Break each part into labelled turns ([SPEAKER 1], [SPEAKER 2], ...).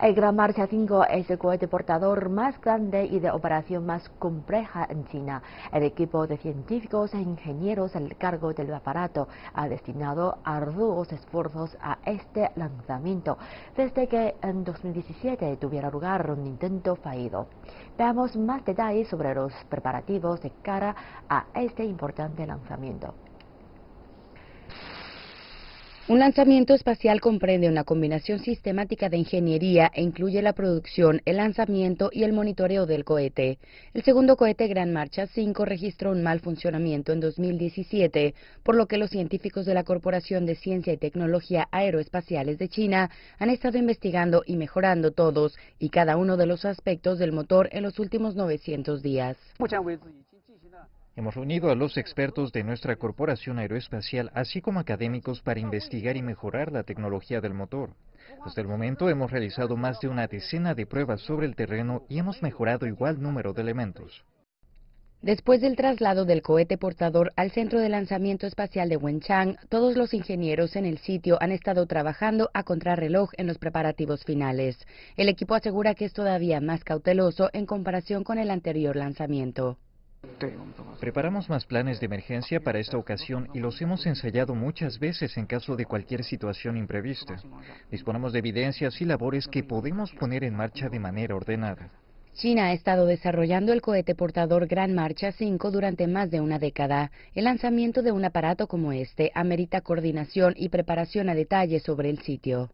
[SPEAKER 1] El Gran Marcha 5 es el cohete portador más grande y de operación más compleja en China. El equipo de científicos e ingenieros al cargo del aparato ha destinado arduos esfuerzos a este lanzamiento, desde que en 2017 tuviera lugar un intento fallido. Veamos más detalles sobre los preparativos de cara a este importante lanzamiento.
[SPEAKER 2] Un lanzamiento espacial comprende una combinación sistemática de ingeniería e incluye la producción, el lanzamiento y el monitoreo del cohete. El segundo cohete Gran Marcha 5 registró un mal funcionamiento en 2017, por lo que los científicos de la Corporación de Ciencia y Tecnología Aeroespaciales de China han estado investigando y mejorando todos y cada uno de los aspectos del motor en los últimos 900 días.
[SPEAKER 3] Hemos reunido a los expertos de nuestra corporación aeroespacial, así como académicos, para investigar y mejorar la tecnología del motor. Hasta el momento hemos realizado más de una decena de pruebas sobre el terreno y hemos mejorado igual número de elementos.
[SPEAKER 2] Después del traslado del cohete portador al Centro de Lanzamiento Espacial de Wenchang, todos los ingenieros en el sitio han estado trabajando a contrarreloj en los preparativos finales. El equipo asegura que es todavía más cauteloso en comparación con el anterior lanzamiento.
[SPEAKER 3] Preparamos más planes de emergencia para esta ocasión y los hemos ensayado muchas veces en caso de cualquier situación imprevista. Disponemos de evidencias y labores que podemos poner en marcha de manera ordenada.
[SPEAKER 2] China ha estado desarrollando el cohete portador Gran Marcha 5 durante más de una década. El lanzamiento de un aparato como este amerita coordinación y preparación a detalle sobre el sitio.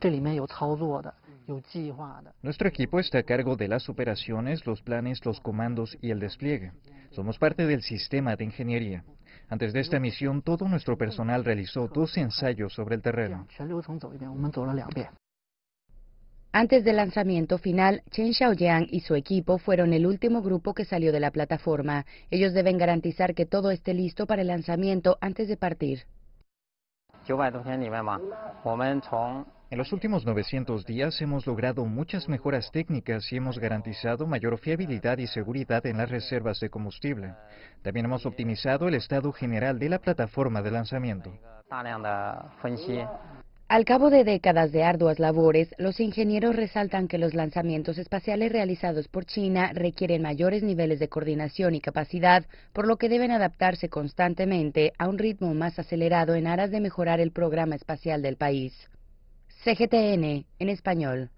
[SPEAKER 3] Nuestro equipo está a cargo de las operaciones, los planes, los comandos y el despliegue. Somos parte del sistema de ingeniería. Antes de esta misión, todo nuestro personal realizó 2 ensayos sobre el terreno.
[SPEAKER 2] Antes del lanzamiento final, Chen Xiaojiang y su equipo fueron el último grupo que salió de la plataforma. Ellos deben garantizar que todo esté listo para el lanzamiento antes de partir.
[SPEAKER 3] En los últimos 900 días hemos logrado muchas mejoras técnicas y hemos garantizado mayor fiabilidad y seguridad en las reservas de combustible. También hemos optimizado el estado general de la plataforma de lanzamiento.
[SPEAKER 2] Al cabo de décadas de arduas labores, los ingenieros resaltan que los lanzamientos espaciales realizados por China requieren mayores niveles de coordinación y capacidad, por lo que deben adaptarse constantemente a un ritmo más acelerado en aras de mejorar el programa espacial del país. CGTN, en español.